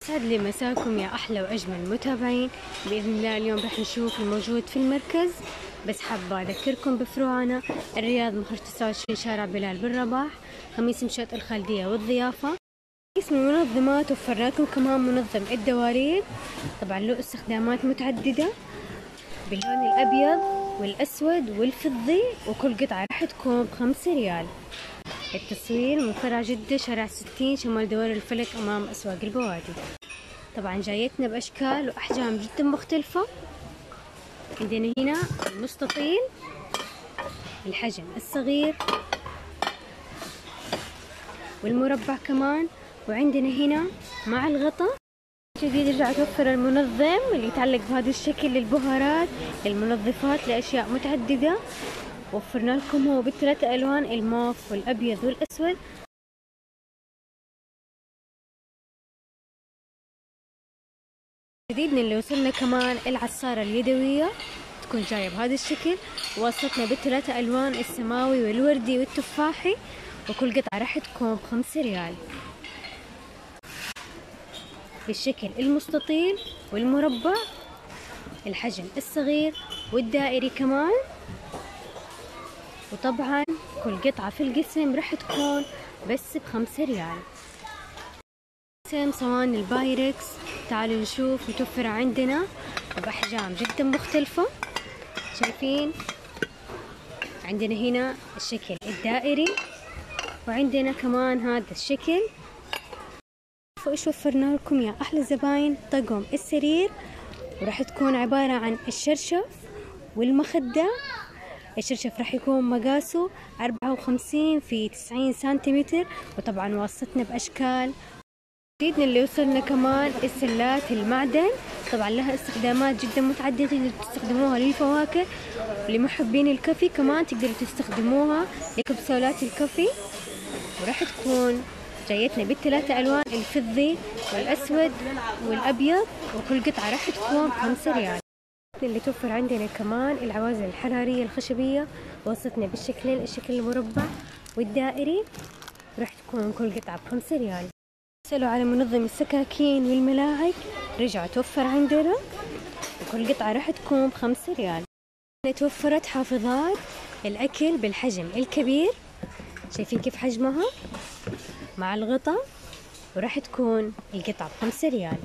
يسعد لي مساكم يا أحلى وأجمل متابعين. بإذن الله اليوم راح نشوف الموجود في المركز، بس حابة أذكركم بفروعنا: الرياض مخرج 29 شارع بلال بن رباح، خميس مشاة الخالدية والضيافة. اسم المنظمات وفرنا لكم كمان منظم الدواريب، طبعا له استخدامات متعددة باللون الأبيض والأسود والفضي، وكل قطعة راح تكون ب5 ريال. التصوير من فرع جدة شارع 60 شمال دوار الفلك أمام أسواق البوادي. طبعا جايتنا بأشكال وأحجام جدا مختلفة. عندنا هنا المستطيل، الحجم الصغير والمربع كمان، وعندنا هنا مع الغطاء. جديد رجع توفر المنظم اللي يتعلق بهذا الشكل للبهارات، للمنظفات، لأشياء متعددة. وفرنا لكم هو ب3 ألوان: الموف والأبيض والأسود. جديدنا اللي وصلنا كمان العصارة اليدوية، تكون جاية بهذا الشكل، ووصلتنا ب3 ألوان: السماوي والوردي والتفاحي، وكل قطعة راح تكون ب5 ريال. بالشكل المستطيل والمربع، الحجم الصغير والدائري كمان. وطبعا كل قطعة في القسم راح تكون بس ب5 ريال. قسم صواني البايركس، تعالوا نشوف متوفرة عندنا بأحجام جدا مختلفة. شايفين عندنا هنا الشكل الدائري، وعندنا كمان هذا الشكل. ايش وفرنا لكم يا احلى زباين؟ طقم السرير، وراح تكون عبارة عن الشرشف والمخدة. الشرشف راح يكون مقاسه 54 في 90 سنتيمتر، وطبعا وصلتنا بأشكال. جديدنا اللي وصلنا كمان السلات المعدن، طبعا لها استخدامات جدا متعددة. تقدروا تستخدموها للفواكه، ولمحبين الكافي كمان تقدروا تستخدموها لكبسولات الكافي. وراح تكون جايتنا ب3 ألوان: الفضي والأسود والأبيض، وكل قطعة راح تكون ب5 ريال. اللي توفر عندنا كمان العوازل الحرارية الخشبية، وصلتنا بالشكلين: الشكل المربع والدائري، راح تكون كل قطعة ب5 ريال. سألوا على منظم السكاكين والملاعق، رجع توفر عندنا، وكل قطعة راح تكون ب5 ريال. توفرت حافظات الأكل بالحجم الكبير، شايفين كيف حجمها مع الغطاء، وراح تكون القطعة ب5 ريال.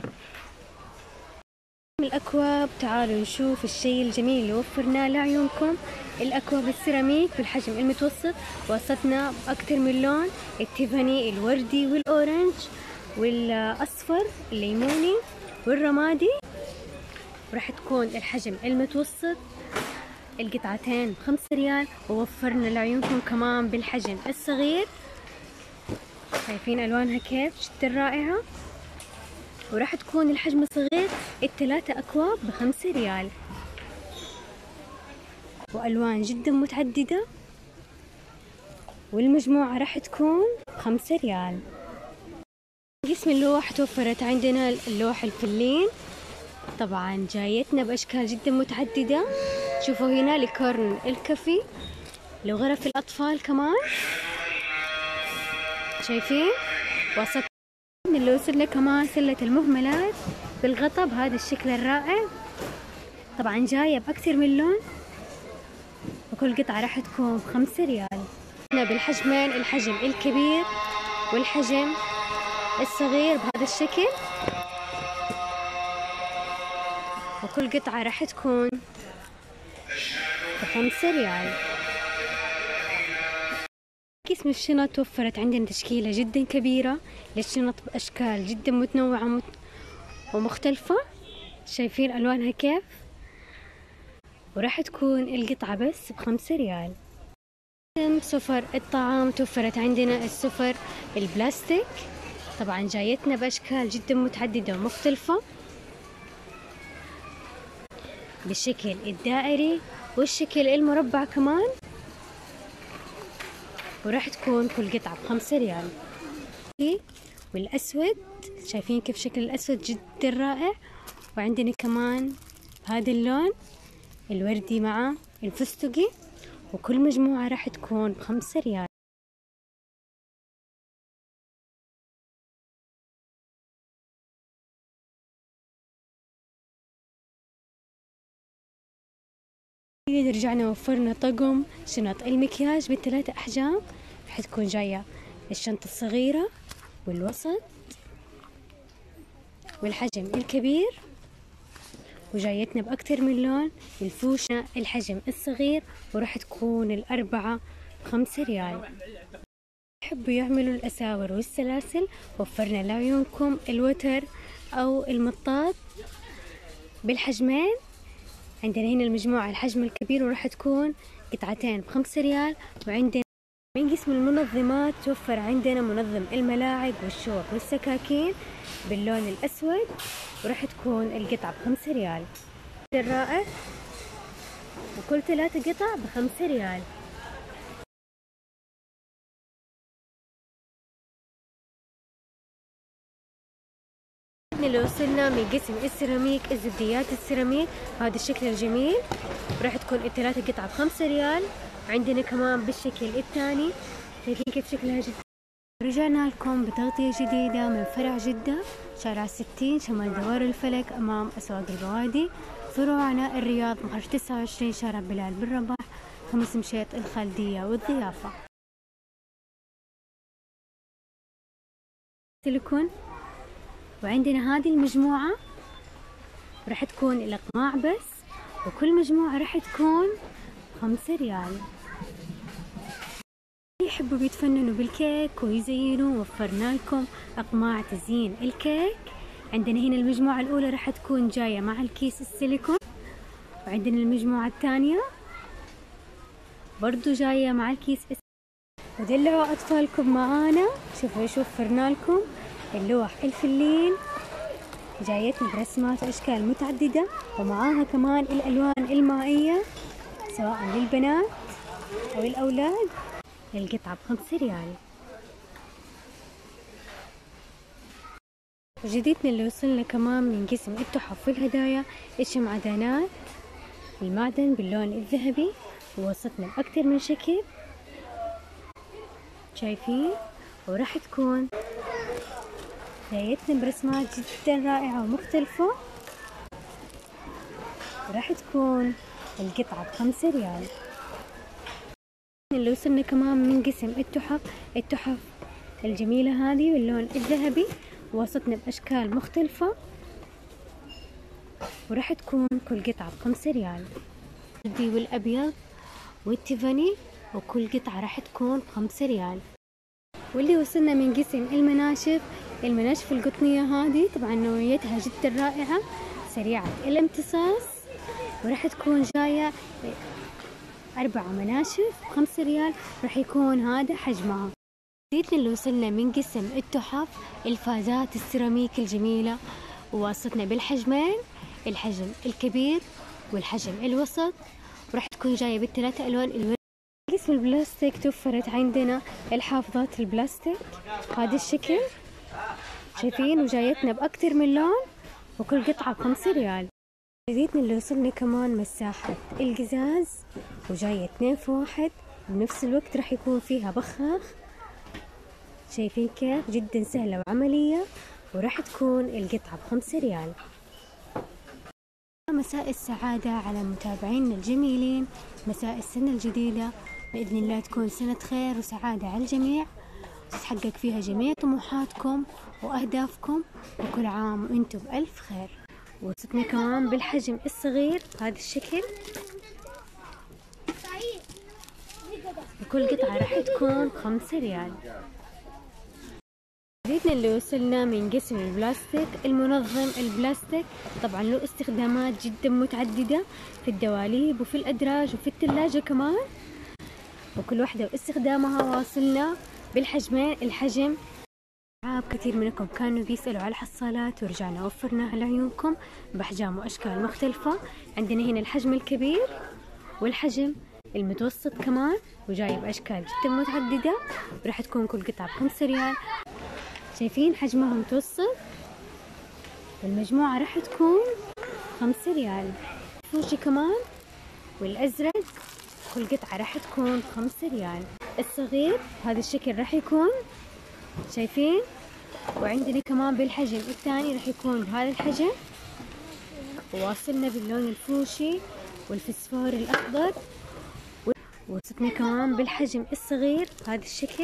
الأكواب، تعالوا نشوف الشيء الجميل اللي وفرناه لعيونكم: الأكواب السيراميك بالحجم المتوسط، وصلتنا بأكثر من لون: التيفاني، الوردي والأورنج والأصفر، الليموني والرمادي. وراح تكون الحجم المتوسط، القطعتين ب5 ريال. ووفرنا لعيونكم كمان بالحجم الصغير، شايفين ألوانها كيف جدا رائعة. وراح تكون الحجم الصغير ال3 أكواب ب5 ريال، وألوان جدا متعددة، والمجموعة راح تكون ب5 ريال. قسم اللوح توفرت عندنا اللوح الفلين، طبعا جايتنا بأشكال جدا متعددة. شوفوا هنا لكورن الكافي، لغرف الأطفال كمان، شايفين. وصلت اللي وصلنا كمان سلة المهملات بالغطاء بهذا الشكل الرائع، طبعا جاية بأكثر من لون، وكل قطعة راح تكون ب5 ريال. بالحجمين: الحجم الكبير والحجم الصغير بهذا الشكل، وكل قطعة راح تكون ب5 ريال. قسم الشنط توفرت عندنا تشكيلة جدا كبيرة للشنط بأشكال جدا متنوعة ومختلفة، شايفين ألوانها كيف. وراح تكون القطعة بس ب5 ريال. سفر الطعام توفرت عندنا السفر البلاستيك، طبعا جايتنا بأشكال جدا متعددة ومختلفة، بالشكل الدائري والشكل المربع كمان. وراح تكون كل قطعة ب5 ريال. والأسود، شايفين كيف شكل الأسود جدا رائع. وعندنا كمان هذا اللون الوردي مع الفستقي، وكل مجموعة راح تكون ب5 ريال. رجعنا وفرنا طقم شنط المكياج بالثلاثة أحجام. راح تكون جاية الشنطة الصغيرة والوسط والحجم الكبير، وجايتنا بأكتر من لون. الفوشة الحجم الصغير، وراح تكون الأربعة ب5 ريال. يحبوا يعملوا الأساور والسلاسل، وفرنا لعيونكم الوتر أو المطاط بالحجمين. عندنا هنا المجموعة الحجم الكبير، وراح تكون قطعتين ب5 ريال. وعندنا من قسم المنظمات توفر عندنا منظم الملاعق والشوك والسكاكين باللون الأسود، وراح تكون القطعة ب5 ريال. الرائع، وكل 3 قطع ب5 ريال. اللي وصلنا من قسم السيراميك، الزبديات السيراميك هذا الشكل الجميل، راح تكون ال3 قطع ب5 ريال. عندنا كمان بالشكل الثاني، شايفين كيف شكلها جدا. رجعنا لكم بتغطية جديدة من فرع جدة، شارع 60 شمال دوار الفلك، أمام أسواق البوادي. فروعنا الرياض، مخرج 29 شارع بلال بن رباح، خمس مشيط الخالدية والضيافة. سيليكون. وعندنا هذه المجموعة راح تكون الأقماع بس، وكل مجموعة راح تكون 5 ريال. يحبوا بيتفننوا بالكيك ويزينوا، وفرنا لكم أقماع تزيين الكيك. عندنا هنا المجموعة الأولى راح تكون جاية مع الكيس السيليكون، وعندنا المجموعة الثانية برضو جاية مع الكيس. ودلعوا أطفالكم معانا. شوفوا ايش وفرنا لكم، اللوح الفلين جايتنا برسمات وأشكال متعددة، ومعاها كمان الألوان المائية سواء للبنات أو الأولاد. القطعة ب5 ريال. وجديدنا اللي وصلنا كمان من قسم التحف والهدايا، الشمعدانات المعدن باللون الذهبي، ووصلنا بأكثر من شكل شايفين. وراح تكون جايتنا برسمات جدا رائعة ومختلفة، وراح تكون القطعة ب5 ريال. اللي وصلنا كمان من قسم التحف الجميلة هذه باللون الذهبي، ووصلنا بأشكال مختلفة، وراح تكون كل قطعة ب5 ريال. الدي والأبيض والتيفاني، وكل قطعة راح تكون ب5 ريال. واللي وصلنا من قسم المناشف القطنية هذه، طبعا نوعيتها جدا رائعة سريعة الامتصاص، وراح تكون جاية 4 مناشف ب5 ريال، راح يكون هذا حجمها. جديدنا اللي وصلنا من قسم التحف، الفازات السيراميك الجميلة، وواصلتنا بالحجمين، الحجم الكبير والحجم الوسط، وراح تكون جاية بالثلاثة ألوان. قسم البلاستيك توفرت عندنا الحافظات البلاستيك هذا الشكل شايفين، وجايتنا بأكتر من لون، وكل قطعة ب5 ريال. جديدنا اللي وصلنا كمان مساحة القزاز، وجاية 2 في 1 بنفس الوقت، راح يكون فيها بخاخ. شايفين كيف جدا سهلة وعملية، وراح تكون القطعة ب5 ريال. مساء السعادة على متابعينا الجميلين، مساء السنة الجديدة، بإذن الله تكون سنة خير وسعادة على الجميع، وتتحقق فيها جميع طموحاتكم وأهدافكم، وكل عام وأنتم بألف خير. وصلنا كمان بالحجم الصغير هذا الشكل، وكل قطعة راح تكون 5 ريال. جديدنا اللي وصلنا من قسم البلاستيك، المنظم البلاستيك طبعا له استخدامات جدا متعددة في الدواليب وفي الأدراج وفي الثلاجة كمان، وكل واحدة واستخدامها. واصلنا بالحجمين، الحجم كثير منكم كانوا بيسألوا على الحصالات، ورجعنا وفرناها لعيونكم بأحجام وأشكال مختلفة. عندنا هنا الحجم الكبير والحجم المتوسط كمان، وجاي بأشكال جدا متعددة، وراح تكون كل قطعة ب5 ريال. شايفين حجمها متوسط، والمجموعة راح تكون 5 ريال. فوشي كمان والأزرق، كل قطعة راح تكون 5 ريال. الصغير هذا الشكل راح يكون شايفين، وعندنا كمان بالحجم الثاني راح يكون بهذا الحجم. وواصلنا باللون الفوشي والفسفور الأخضر، وصلتنا كمان بالحجم الصغير بهذا الشكل.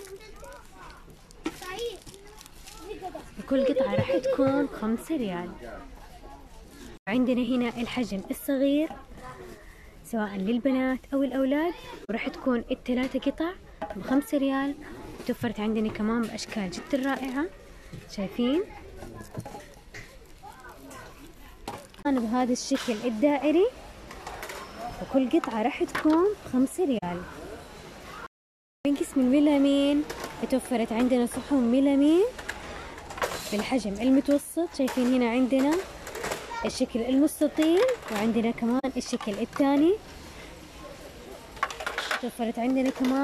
وكل قطعة راح تكون ب5 ريال. عندنا هنا الحجم الصغير سواء للبنات أو الأولاد، وراح تكون ال3 قطع ب5 ريال. توفرت عندنا كمان بأشكال جدا رائعة، شايفين؟ أنا بهذا الشكل الدائري، وكل قطعة راح تكون ب5 ريال. من قسم الميلامين توفرت عندنا صحون ميلامين بالحجم المتوسط، شايفين هنا عندنا الشكل المستطيل، وعندنا كمان الشكل الثاني. توفرت عندنا كمان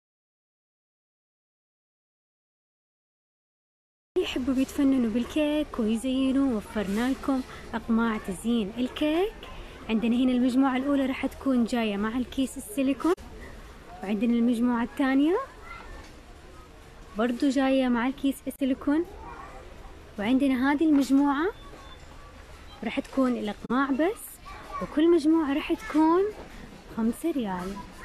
يحبوا بيتفننوا بالكيك ويزينوا، وفرنا لكم أقماع تزيين الكيك. عندنا هنا المجموعة الأولى راح تكون جاية مع الكيس السيليكون، وعندنا المجموعة الثانية برضو جاية مع الكيس السيليكون، وعندنا هذه المجموعة راح تكون الأقماع بس، وكل مجموعة راح تكون ب5 ريال.